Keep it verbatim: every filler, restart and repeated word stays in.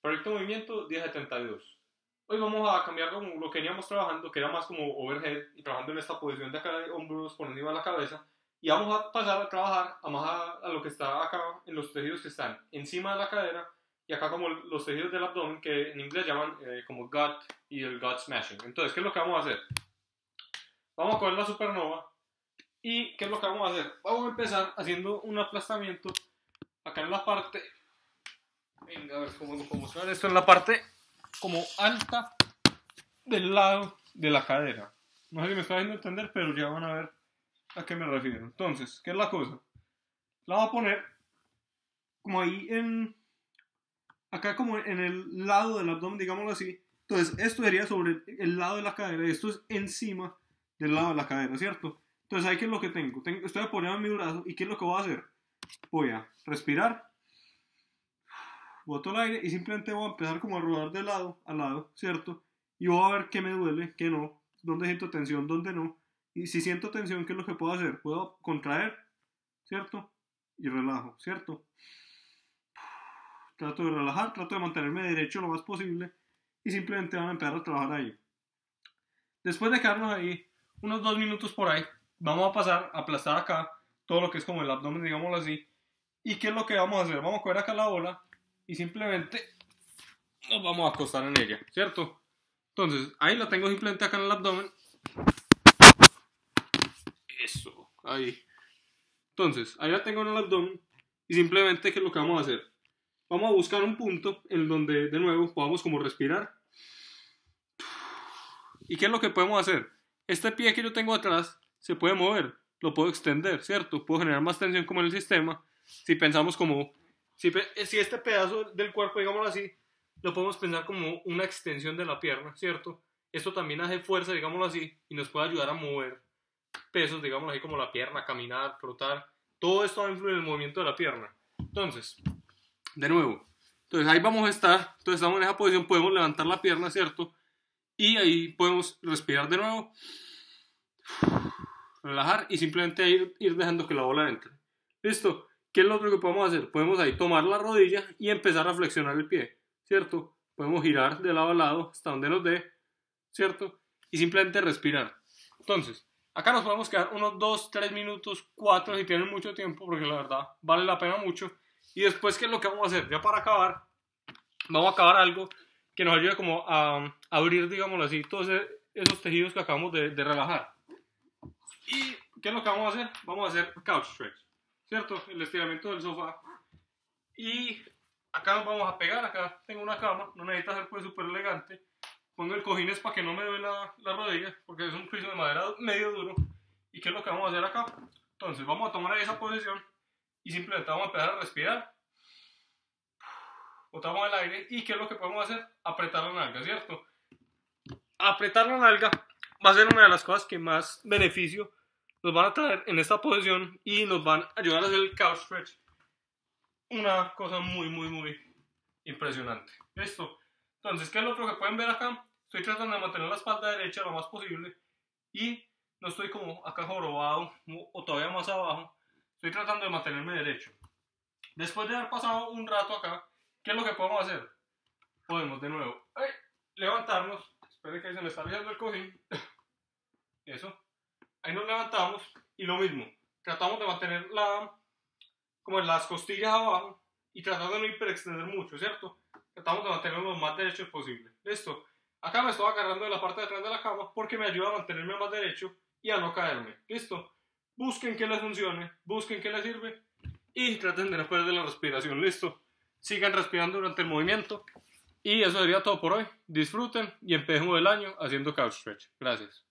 Proyecto de movimiento día setenta y dos. Hoy vamos a cambiar como lo que veníamos trabajando, que era más como overhead, y trabajando en esta posición de acá de hombros por encima de la cabeza. Y vamos a pasar a trabajar a más a, a lo que está acá en los tejidos que están encima de la cadera y acá como los tejidos del abdomen, que en inglés llaman eh, como gut y el gut smashing. Entonces, ¿qué es lo que vamos a hacer? Vamos a coger la supernova y ¿qué es lo que vamos a hacer? Vamos a empezar haciendo un aplastamiento acá en la parte, venga a ver cómo lo puedo mostrar, esto en la parte como alta del lado de la cadera. No sé si me está haciendo entender, pero ya van a ver a qué me refiero. Entonces, ¿qué es la cosa? La voy a poner como ahí en, acá como en el lado del abdomen, digámoslo así. Entonces, esto sería sobre el lado de la cadera y esto es encima del lado de la cadera, ¿cierto? Entonces, ahí qué es lo que tengo. tengo estoy apoyado en mi brazo y ¿qué es lo que voy a hacer? Voy a respirar, boto el aire y simplemente voy a empezar como a rodar de lado a lado, ¿cierto? Y voy a ver qué me duele, qué no, dónde siento tensión, dónde no. Y si siento tensión, ¿qué es lo que puedo hacer? Puedo contraer, ¿cierto? Y relajo, ¿cierto? Trato de relajar, trato de mantenerme derecho lo más posible y simplemente van a empezar a trabajar ahí. Después de quedarnos ahí unos dos minutos por ahí, vamos a pasar a aplastar acá todo lo que es como el abdomen, digámoslo así. ¿Y qué es lo que vamos a hacer? Vamos a coger acá la bola y simplemente nos vamos a acostar en ella, ¿cierto? Entonces, ahí la tengo simplemente acá en el abdomen. Eso, ahí. Entonces, ahí la tengo en el abdomen y simplemente, ¿qué es lo que vamos a hacer? Vamos a buscar un punto en donde, de nuevo, podamos como respirar. ¿Y qué es lo que podemos hacer? Este pie que yo tengo atrás se puede mover, lo puedo extender, ¿cierto? Puedo generar más tensión como en el sistema. Si pensamos como, si, si este pedazo del cuerpo, digámoslo así, lo podemos pensar como una extensión de la pierna, ¿cierto? Esto también hace fuerza, digámoslo así, y nos puede ayudar a mover pesos, digámoslo así, como la pierna, caminar, trotar. Todo esto va a influir en el movimiento de la pierna. Entonces, de nuevo, entonces ahí vamos a estar, entonces estamos en esa posición, podemos levantar la pierna, ¿cierto? Y ahí podemos respirar de nuevo, relajar y simplemente ir, ir dejando que la bola entre. ¿Listo? ¿Qué es lo otro que podemos hacer? Podemos ahí tomar la rodilla y empezar a flexionar el pie, ¿cierto? Podemos girar de lado a lado hasta donde nos dé, ¿cierto? Y simplemente respirar. Entonces, acá nos podemos quedar unos dos, tres minutos, cuatro si tienen mucho tiempo, porque la verdad vale la pena mucho. Y después, ¿qué es lo que vamos a hacer? Ya para acabar, vamos a acabar algo que nos ayude como a abrir, digámoslo así, todos esos tejidos que acabamos de, de relajar. ¿Y qué es lo que vamos a hacer? Vamos a hacer couch stretch, ¿cierto? El estiramiento del sofá. Y acá nos vamos a pegar, acá tengo una cama, no necesita ser pues súper elegante. Pongo el cojín es para que no me duele la rodilla, porque es un piso de madera medio duro. ¿Y qué es lo que vamos a hacer acá? Entonces vamos a tomar esa posición y simplemente vamos a empezar a respirar. Botamos el aire y ¿qué es lo que podemos hacer? Apretar la nalga, ¿cierto? Apretar la nalga va a ser una de las cosas que más beneficio nos van a traer en esta posición y nos van a ayudar a hacer el couch stretch. Una cosa muy, muy, muy impresionante. ¿Listo? Entonces, ¿qué es lo otro que pueden ver acá? Estoy tratando de mantener la espalda derecha lo más posible y no estoy como acá jorobado o todavía más abajo. Estoy tratando de mantenerme derecho. Después de haber pasado un rato acá, ¿qué es lo que podemos hacer? Podemos de nuevo ¡ay! Levantarnos. Esperen que ahí se me está alisando el cojín. Eso. Ahí nos levantamos y lo mismo. Tratamos de mantener la, como las costillas abajo y tratando de no hiperextender mucho, ¿cierto? Tratamos de mantenernos lo más derechos posible. Listo. Acá me estoy agarrando de la parte de atrás de la cama porque me ayuda a mantenerme más derecho y a no caerme. Listo. Busquen que les funcione, busquen que les sirve y traten de no perder la respiración. Listo. Sigan respirando durante el movimiento. Y eso sería todo por hoy. Disfruten y empecemos el año haciendo couch stretch. Gracias.